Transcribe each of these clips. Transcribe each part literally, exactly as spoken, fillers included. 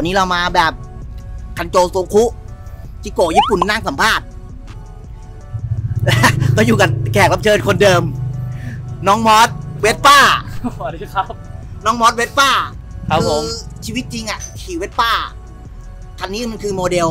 นี้เรามาแบบคันโจโซคุจิโกะญี่ปุ่นนั่งสัมภาษณ์ก็อยู่กับแขกรับเชิญคนเดิมน้องมอสเวสป้าสวัสดีครับน้องมอสเวสป้าครับผมชีวิตจริงอ่ะขี่เวสป้าคันนี้มันคือโมเดล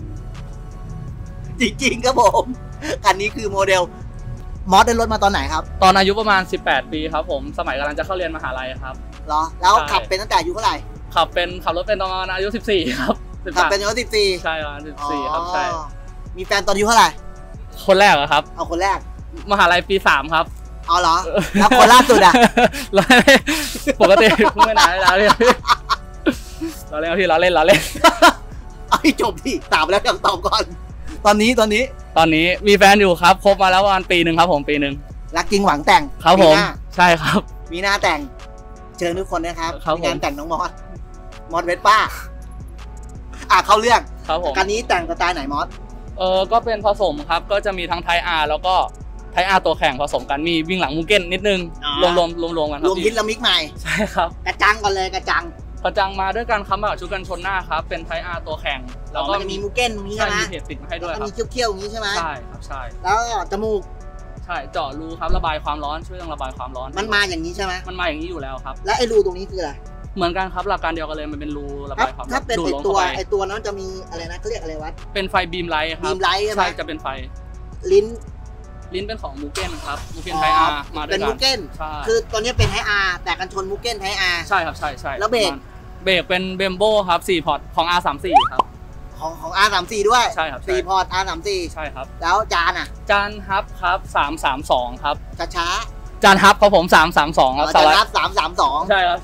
จริงๆครับผมคันนี้คือโมเดลมอสได้รถมาตอนไหนครับตอนอายุประมาณสิบแปดปีครับผมสมัยกำลังจะเข้าเรียนมหาลัยครับเหรอแล้วขับเป็นตั้งแต่อายุเท่าไหร่ขับเป็นขับรถเป็นตอนอายุสิบสี่ครับขับเป็นอายุสิบสี่ใช่ประมาณสิบสี่ครับใช่มีแฟนตอนอายุเท่าไหร่คนแรกเหรอครับเอาคนแรกมหาลัยปีสามครับเอาเหรอแล้วคนล่าสุดอ่ะปกติไม่นานแล้วเลยเราเล่นที่เราเล่นเราเล่นเอาให้จบที่ตามแล้วยังตอบก่อนตอนนี้ตอนนี้ตอนนี้มีแฟนอยู่ครับคบมาแล้วประมาณปีหนึ่งครับผมปีหนึ่งรักจริงหวังแต่งครับผมใช่ครับมีหน้าแต่งเชิญทุกคนนะครับงานแต่งน้องมอสมอสเวสป้าอ่ะเข้าเรื่องครับผมการนี้แต่งสไตล์ไหนมอสเออก็เป็นผสมครับก็จะมีทั้งไทยอาร์แล้วก็ไทยอาร์ตัวแข่งผสมกันมีวิ่งหลังมูเก้นนิดนึงรวมรวมรวมรวมกันรวมฮิตและมิกใหม่ใช่ครับกระจังก่อนเลยกระจังกระจังมาด้วยกันครับแบบชุดกันชนหน้าครับเป็นไทยอาร์ตัวแข่งแล้วก็มีมูเก้นตรงนี้ใช่ไหมมีเพจติดมาให้ด้วยครับมีเขี้ยวๆอย่างนี้ใช่ไหมใช่ครับใช่แล้วจมูกใช่เจาะรูครับระบายความร้อนช่วยเรื่องระบายความร้อนมันมาอย่างนี้ใช่ไหมมันมาอย่างนี้อยู่แล้วครับแล้วไอ้รูตรงนี้คืออะไรเหมือนกันครับหลักการเดียวกันเลยมันเป็นรูระบายความร้อนถ้าเป็นไอตัวไอตัวนั้นจะมีอะไรนะเขาเรียกอะไรวะเป็นไฟบีมไลท์ครับบีมไลท์ใช่จะเป็นไฟลิ้นลิ้นเป็นของมูเก้นครับมูเก้นไทยอาร์มาด้วยกันเป็นมูเก้นคือตอนนี้เป็นไทยอาร์แต่กันชนมูเก้นไทยอาร์ใช่ครับใช่ใช่แล้วเบรกเบรกเป็นเบมโบครับสี่พอร์ตของ อาร์ สามสิบสี่ ครับของของ อาร์ สามสิบสี่ ด้วยใช่ครับสี่พอร์ต อาร์ สามสิบสี่ใช่ครับแล้วจานอ่ะจานฮับครับสามสามสองครับช้าจานฮับครับผมสามสามสองครับจานฮับสามสามสองใช่ครับ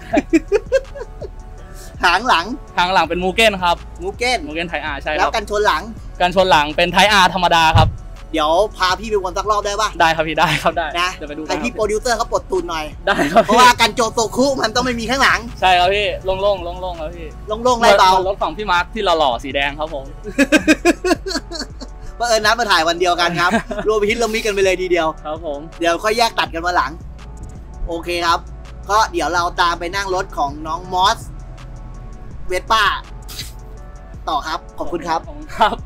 หางหลังหางหลังเป็นมูเก้นครับมูเก้นมูเก้นไทยอาร์ใช่ครับแล้วกันชนหลังกันชนหลังเป็นไทยอาร์ธรรมดาครับเดี๋ยวพาพี่ไปวนสักรอบได้ป่ะได้ครับพี่ได้ครับได้นะจะไปดูไอพี่โปรดิวเซอร์เขาปลดตูนหน่อยได้ครับเพราะว่ากันโจโซคุมันต้องไม่มีข้างหลังใช่ครับพี่โล่งโล่งโล่งโล่งครับพี่โล่งโล่งไรเบารถของพี่มาร์คที่หล่อๆสีแดงครับผมเอิญนัดมาถ่ายวันเดียวกันครับรวมฮิตลมิกันไปเลยทีเดียวครับผมเดี๋ยวค่อยแยกตัดกันมาหลังโอเคครับก็เดี๋ยวเราตามไปนั่งรถของน้องมอสเวสป้าต่อครับขอบคุณครับครับ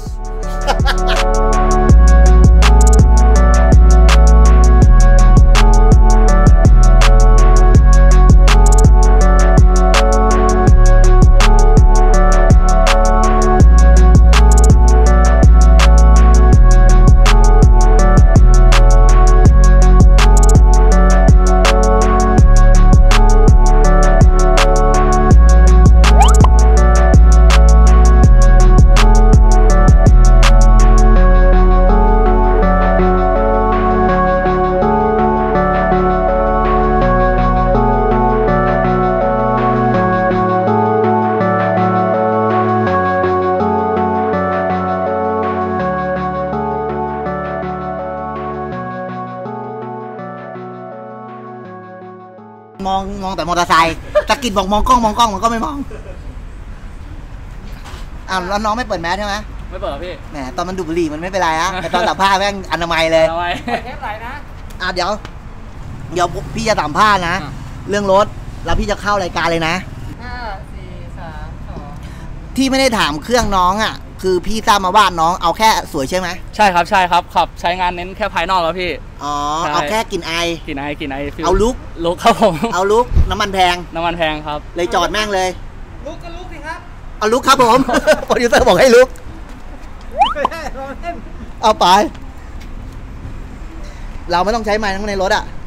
มองมองแต่มอเตอร์ไซค์ตะกิดบอกมองกล้องมองกล้องมันก็ไม่มองอ้าวแล้วน้องไม่เปิดแมสใช่ไหมไม่เปิดพี่แหมตอนมันดูบุหรี่มันไม่เป็นไรอะแต่ตอนสัมภาษณ์แม่งอนามัยเลยอนามัยเทปไหนนะอ่ะเดี๋ยวเดี๋ยวพี่จะสัมภาษณ์นะเรื่องรถแล้วพี่จะเข้ารายการเลยนะห้าสี่สามสองที่ไม่ได้ถามเครื่องน้องอ่ะคือพี่ทราบมาว่าน้องเอาแค่สวยใช่ไหมใช่ครับใช่ครับขับใช้งานเน้นแค่ภายนอกครับพี่อ๋อเอาแค่กลิ่นไอกลิ่นไอกลิ่นไอเอาลุกลุกครับผมเอาลุกน้ำมันแพงน้ำมันแพงครับเลยจอดแม่งเลยลุกก็ลุกสิครับเอาลุกครับผมโปรดิวเซอร์บอกให้ลุกเอาไปเราไม่ต้องใช้ไม้ทั้งในรถอ่ะ